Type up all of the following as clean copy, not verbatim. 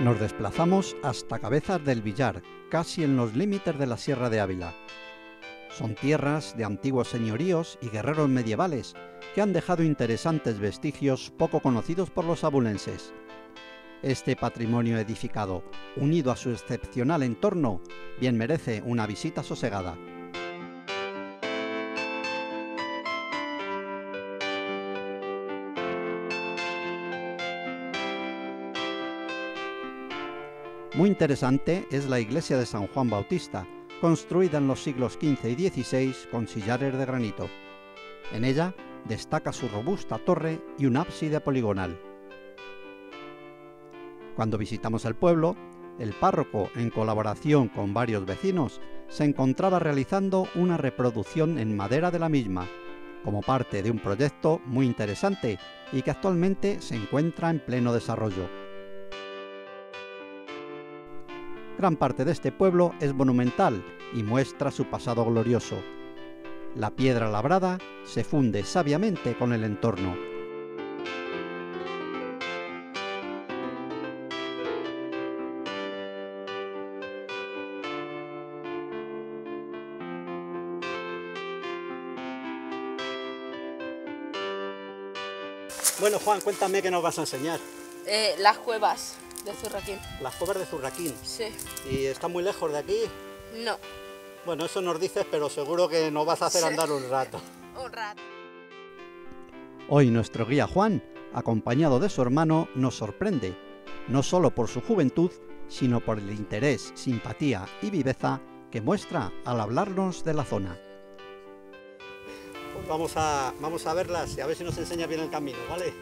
Nos desplazamos hasta Cabezas del Villar, casi en los límites de la Sierra de Ávila. Son tierras de antiguos señoríos y guerreros medievales que han dejado interesantes vestigios poco conocidos por los abulenses. Este patrimonio edificado, unido a su excepcional entorno, bien merece una visita sosegada. Muy interesante es la iglesia de San Juan Bautista, construida en los siglos XV y XVI con sillares de granito. En ella destaca su robusta torre y un ábside poligonal. Cuando visitamos el pueblo, el párroco, en colaboración con varios vecinos, se encontraba realizando una reproducción en madera de la misma, como parte de un proyecto muy interesante y que actualmente se encuentra en pleno desarrollo. Gran parte de este pueblo es monumental y muestra su pasado glorioso. La piedra labrada se funde sabiamente con el entorno. Bueno, Juan, cuéntame qué nos vas a enseñar. Las cuevas de Zurraquín. Las cuevas de Zurraquín. Sí. ¿Y está muy lejos de aquí? No. Bueno, eso nos dices, pero seguro que nos vas a hacer andar un rato. Un rato. Hoy nuestro guía Juan, acompañado de su hermano, nos sorprende, no solo por su juventud, sino por el interés, simpatía y viveza que muestra al hablarnos de la zona. Pues vamos a verlas y a ver si nos enseña bien el camino, ¿vale?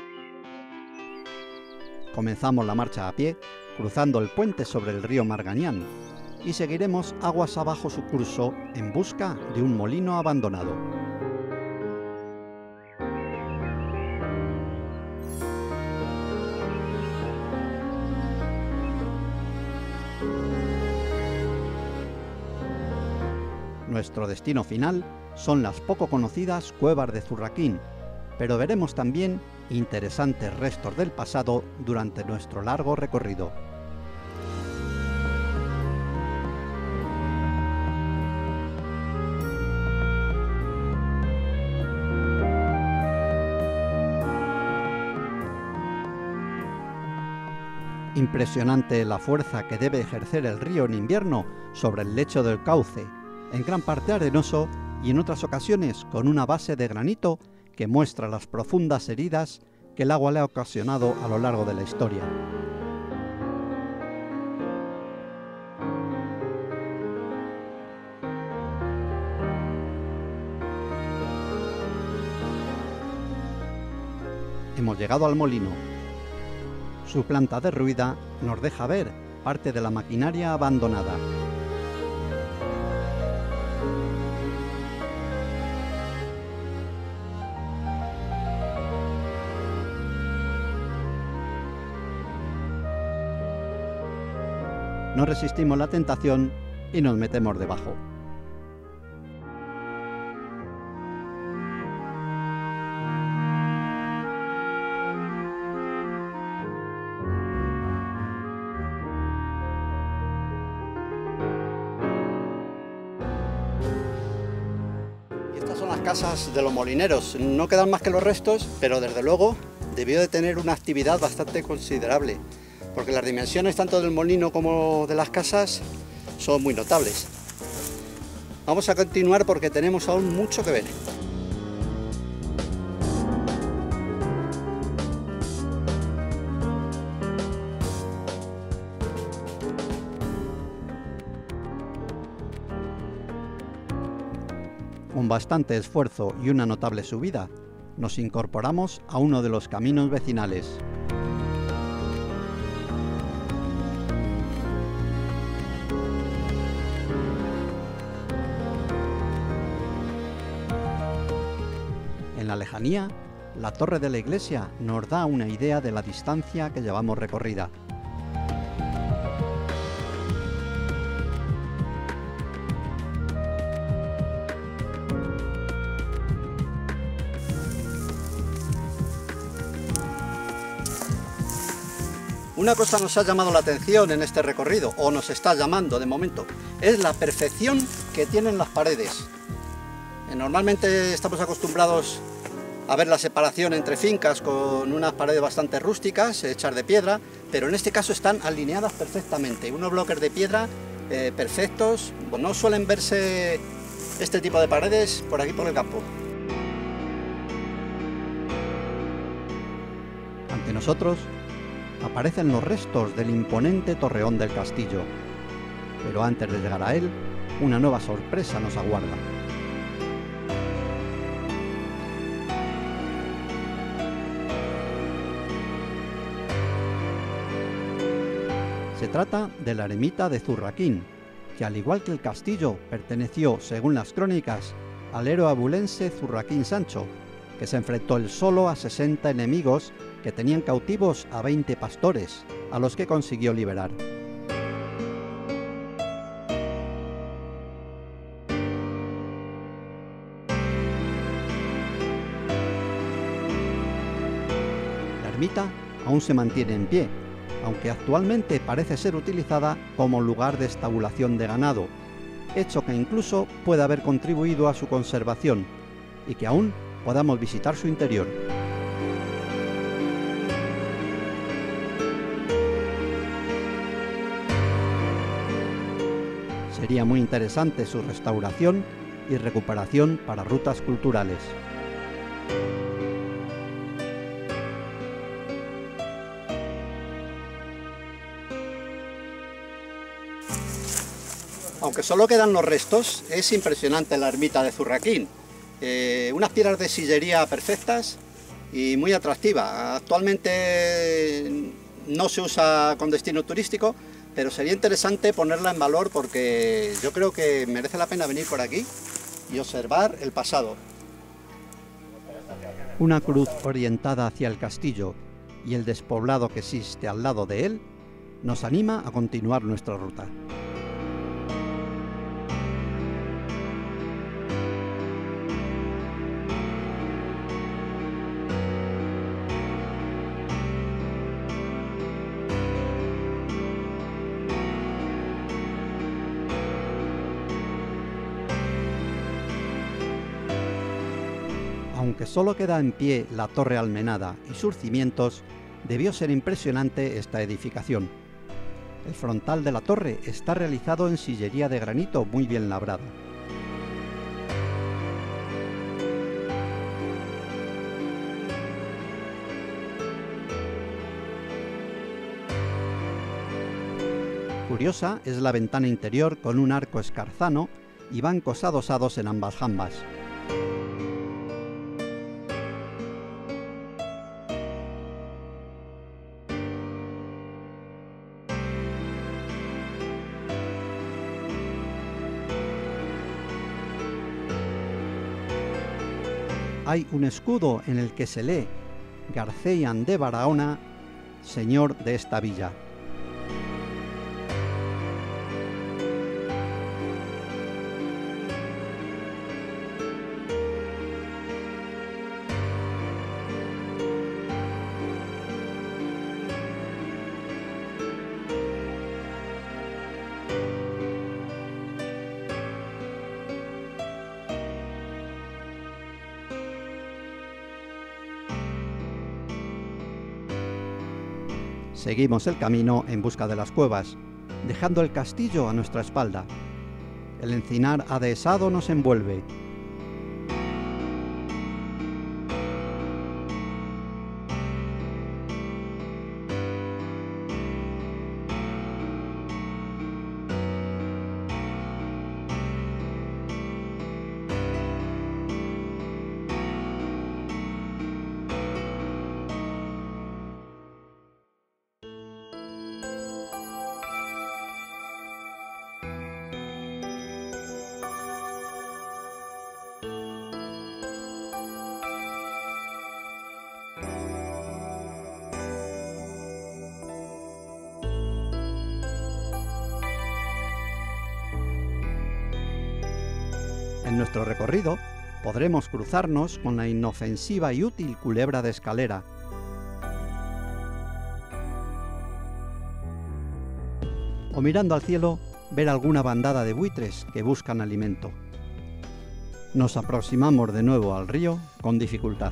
Comenzamos la marcha a pie, cruzando el puente sobre el río Margañán, y seguiremos aguas abajo su curso en busca de un molino abandonado. Nuestro destino final son las poco conocidas cuevas de Zurraquín, pero veremos también interesantes restos del pasado durante nuestro largo recorrido. Impresionante la fuerza que debe ejercer el río en invierno sobre el lecho del cauce, en gran parte arenoso y en otras ocasiones con una base de granito que muestra las profundas heridas que el agua le ha ocasionado a lo largo de la historia. Hemos llegado al molino. Su planta derruida nos deja ver parte de la maquinaria abandonada. No resistimos la tentación y nos metemos debajo. Y estas son las casas de los molineros. No quedan más que los restos, pero desde luego debió de tener una actividad bastante considerable, porque las dimensiones tanto del molino como de las casas son muy notables. Vamos a continuar porque tenemos aún mucho que ver. Con bastante esfuerzo y una notable subida, nos incorporamos a uno de los caminos vecinales. En la lejanía, la torre de la iglesia nos da una idea de la distancia que llevamos recorrida. Una cosa nos ha llamado la atención en este recorrido, o nos está llamando de momento, es la perfección que tienen las paredes. Normalmente estamos acostumbrados a ver la separación entre fincas con unas paredes bastante rústicas, hechas de piedra, pero en este caso están alineadas perfectamente, unos bloques de piedra perfectos. No suelen verse este tipo de paredes por aquí por el campo. Ante nosotros aparecen los restos del imponente torreón del castillo, pero antes de llegar a él, una nueva sorpresa nos aguarda. Se trata de la ermita de Zurraquín, que al igual que el castillo perteneció, según las crónicas, al héroe abulense Zurraquín Sancho, que se enfrentó él solo a 60 enemigos que tenían cautivos a 20 pastores, a los que consiguió liberar. La ermita aún se mantiene en pie, aunque actualmente parece ser utilizada como lugar de estabulación de ganado, hecho que incluso puede haber contribuido a su conservación y que aún podamos visitar su interior. Sería muy interesante su restauración y recuperación para rutas culturales. Aunque solo quedan los restos, es impresionante la ermita de Zurraquín. Unas piedras de sillería perfectas y muy atractiva. Actualmente no se usa con destino turístico, pero sería interesante ponerla en valor porque yo creo que merece la pena venir por aquí y observar el pasado. Una cruz orientada hacia el castillo y el despoblado que existe al lado de él nos anima a continuar nuestra ruta. Aunque solo queda en pie la torre almenada y sus cimientos, debió ser impresionante esta edificación. El frontal de la torre está realizado en sillería de granito muy bien labrada. Curiosa es la ventana interior con un arco escarzano y bancos adosados en ambas jambas. Hay un escudo en el que se lee Garceian de Barahona, señor de esta villa. Seguimos el camino en busca de las cuevas, dejando el castillo a nuestra espalda. El encinar adhesado nos envuelve. En nuestro recorrido podremos cruzarnos con la inofensiva y útil culebra de escalera. o mirando al cielo ver alguna bandada de buitres que buscan alimento. Nos aproximamos de nuevo al río con dificultad.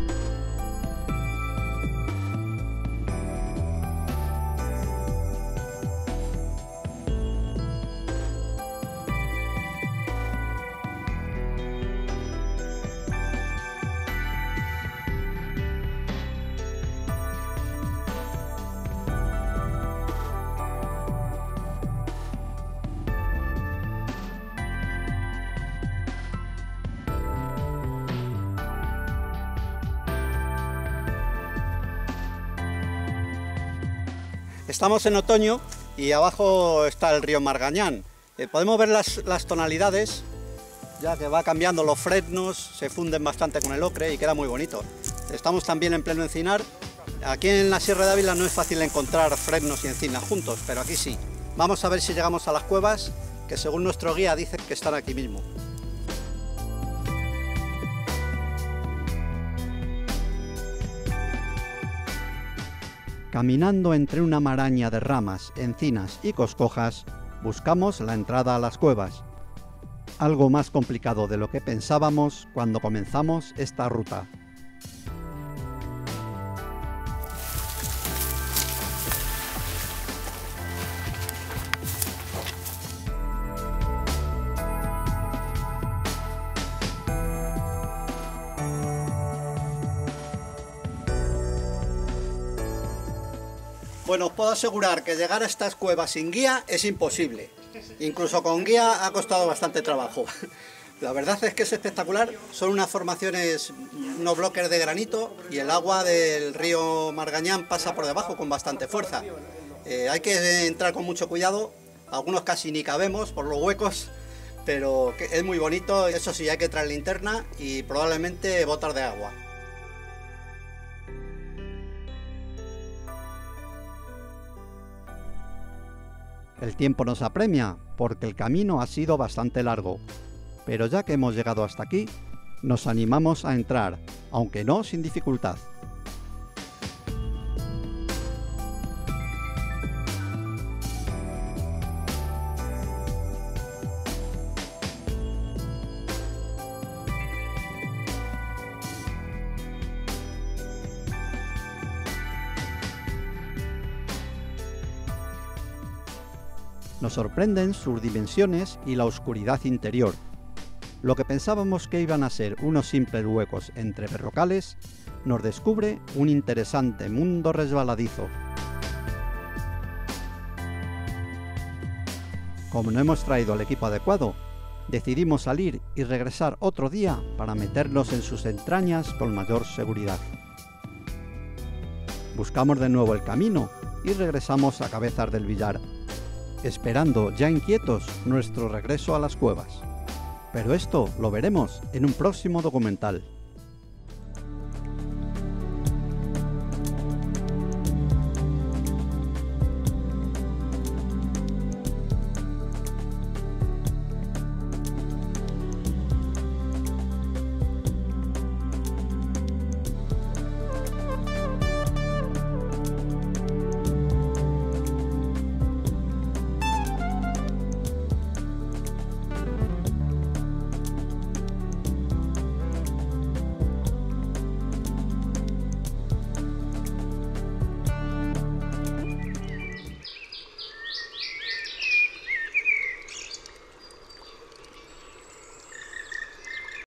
Estamos en otoño y abajo está el río Margañán. Podemos ver las tonalidades, ya que va cambiando los fresnos, se funden bastante con el ocre y queda muy bonito. Estamos también en pleno encinar. Aquí en la Sierra de Ávila no es fácil encontrar fresnos y encinas juntos, pero aquí sí. Vamos a ver si llegamos a las cuevas, que según nuestro guía dice que están aquí mismo. Caminando entre una maraña de ramas, encinas y coscojas, buscamos la entrada a las cuevas. Algo más complicado de lo que pensábamos cuando comenzamos esta ruta. Bueno, os puedo asegurar que llegar a estas cuevas sin guía es imposible. Incluso con guía ha costado bastante trabajo. La verdad es que es espectacular. Son unas formaciones, unos bloques de granito y el agua del río Margañán pasa por debajo con bastante fuerza. Hay que entrar con mucho cuidado. Algunos casi ni cabemos por los huecos, pero es muy bonito. Eso sí, hay que traer linterna y probablemente botas de agua. El tiempo nos apremia porque el camino ha sido bastante largo, pero ya que hemos llegado hasta aquí, nos animamos a entrar, aunque no sin dificultad. Nos sorprenden sus dimensiones y la oscuridad interior. Lo que pensábamos que iban a ser unos simples huecos entre berrocales, nos descubre un interesante mundo resbaladizo. Como no hemos traído el equipo adecuado, decidimos salir y regresar otro día para meternos en sus entrañas con mayor seguridad. Buscamos de nuevo el camino y regresamos a Cabezas del Villar, esperando ya inquietos nuestro regreso a las cuevas. Pero esto lo veremos en un próximo documental.